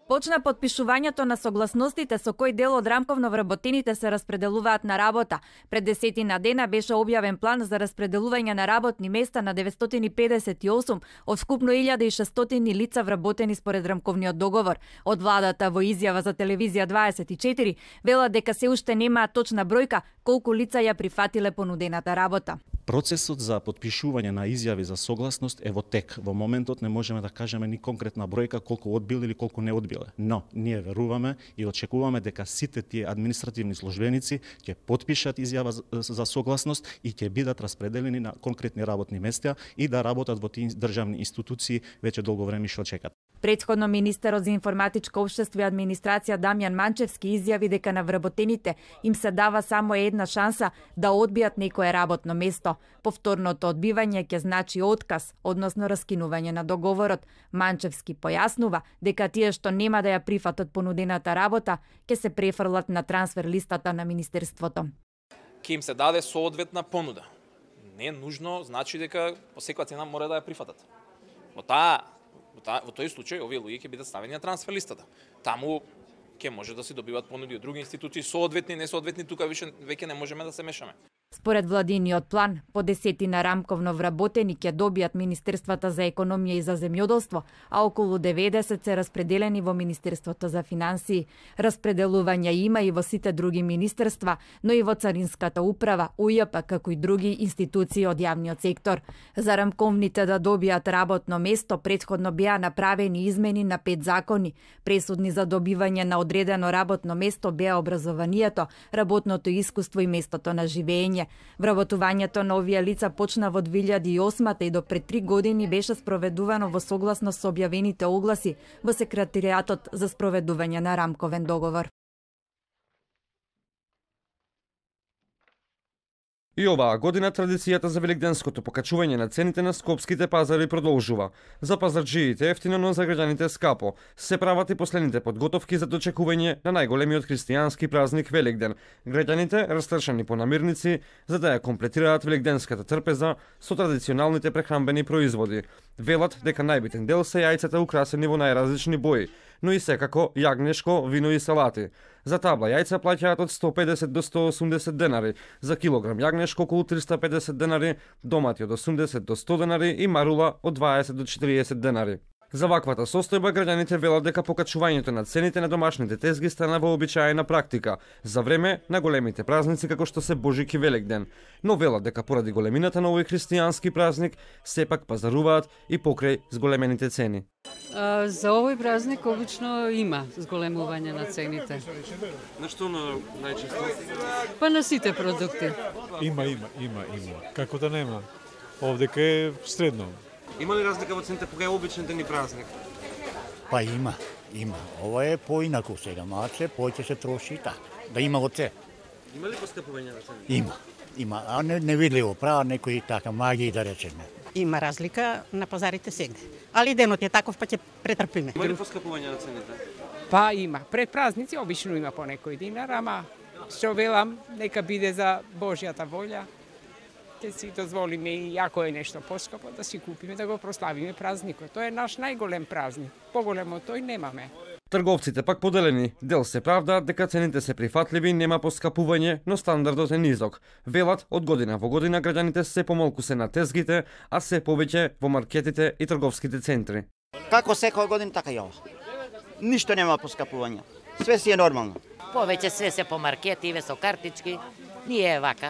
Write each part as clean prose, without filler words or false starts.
Почна подпишувањето на согласностите со кој дел од рамковно вработените се распределуваат на работа. Пред 10 дена беше објавен план за распределување на работни места на 958 од вкупно 1600 лица вработени според рамковниот договор. Од владата во изјава за телевизија 24 велат дека се уште немаат точна бројка колку лица ја прифатиле понудената работа. Процесот за подпишување на изјави за согласност е во тек. Во моментот не можеме да кажеме ни конкретна бројка колку одбиле или колку не одбиле. Но ние веруваме и очекуваме дека сите тие административни службеници ќе потпишат изјава за согласност и ќе бидат распределени на конкретни работни места и да работат во тие државни институции веќе долго време што чекат. Претходно министерот за информатичко општество и администрација Дамјан Манчевски изјави дека на вработените им се дава само една шанса да одбијат некое работно место. Повторното одбивање ќе значи отказ, односно раскинување на договорот. Манчевски појаснува дека тие што нема да ја прифатат понудената работа ќе се префрлат на трансфер листата на министерството. Ќе им се даде соодветна понуда. Не е нужно значи дека по секоја цена мора да ја прифатат. Во тој случај овие луѓе ќе бидат ставени на трансфер листата. Таму ќе може да се добиваат понуди од други институции, соодветни, несоодветни, тука веќе не можеме да се мешаме. Според владиниот план, по 10 рамковно вработени ќе добијат Министерствата за економија и за земјоделство, а околу 90 се распределени во Министерството за финансии. Распределување има и во сите други министерства, но и во Царинската управа, УЈП, како и други институции од јавниот сектор. За рамковните да добијат работно место, претходно беа направени измени на 5 закони. Пресудни за добивање на одредено работно место беа образованието, работното искуство и местото на живење. Вработувањето на овие лица почна во 2008 и до пред 3 години беше спроведувано во согласност со објавените огласи во Секретаријатот за спроведување на рамковен договор. И оваа година традицијата за великденското покачување на цените на скопските пазари продолжува. За пазарджиите ефтино, но за граѓаните скапо. Се прават и последните подготовки за дочекување на најголемиот христијански празник Великден. Граѓаните растршани по намирници за да ја комплетираат великденската трпеза со традиционалните прехранбени производи. Велат дека најбитен дел се јајцата украсени во најразлични бои, но и секако јагнешко, вино и салати. За табла јајца плаќаат од 150 до 180 денари, за килограм јагнешко околу 350 денари, домати од 80 до 100 денари и марула од 20 до 40 денари. За ваквата состојба граѓаните велат дека покачувањето на цените на домашните тезги стана вообичаена практика за време на големите празници како што се Божик и Великден, но велат дека поради големината на овој христијански празник сепак пазаруваат и покрај зголемените цени. За овој празник обично има зголемување на цените. На што најчесто? Па на сите продукти. Има. Како да нема? Овдека е средно. Има ли разлика во цените кога е обичен ден и празник? Па има. Ова е поинаку сега, малце, поќе се троши и така. Да има од се. Има ли поскапување на цените? Има. А невидливо, прават некои така магии да речеме. Има разлика на пазарите сегде. Али денот е таков, па ќе претрпиме. Има ли поскапување на цените? Па има. Пред празници обично има по некој динар, ама што велам, нека биде за Божјата волја. Ќе си дозволиме и ако е нешто поскапо да си купиме да го прославиме празникот. Тоа е наш најголем празник. Поголем од тој немаме. Трговците пак поделени. Дел се правдаат дека цените се прифатливи, нема поскапување, но стандардот е низок. Велат од година во година граѓаните се помалку се на тезгите, а се повеќе во маркетите и трговските центри. Како секоја година така и ова. Ништо нема поскапување. Све си е нормално. Повеќе све се по маркети, со картички. Ние е вака.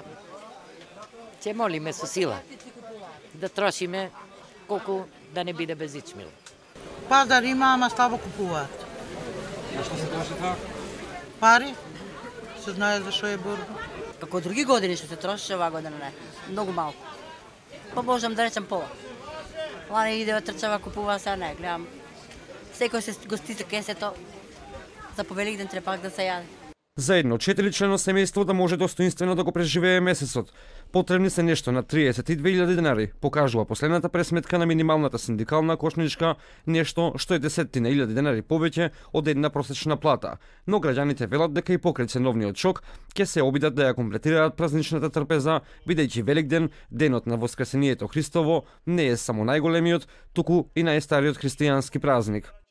Ќе молиме со сила да трошиме колку да не биде без ичмил. Пазар има, ама слабо купуваат. На што се троши тоа? Пари. Се знае за што е борба. Како други години што се троши, оваа година не. Многу малку. Па можам да речем пола. Лани идева трчава, купува, сега не, гледам. Секој се гости за кесето, за по Великден треба пак да се јаде. За едно 4-члено семејство да може достоинствено да го преживее месецот, потребни се нешто на 32.000 денари, покажува последната пресметка на минималната синдикална кошничка, нешто што е 10.000 денари повеќе од една просечна плата. Но граѓаните велат дека и покрај ценовниот шок ќе се обидат да ја комплетираат празничната трпеза, бидејќи Великден, денот на Воскресението Христово, не е само најголемиот, туку и најстариот христијански празник.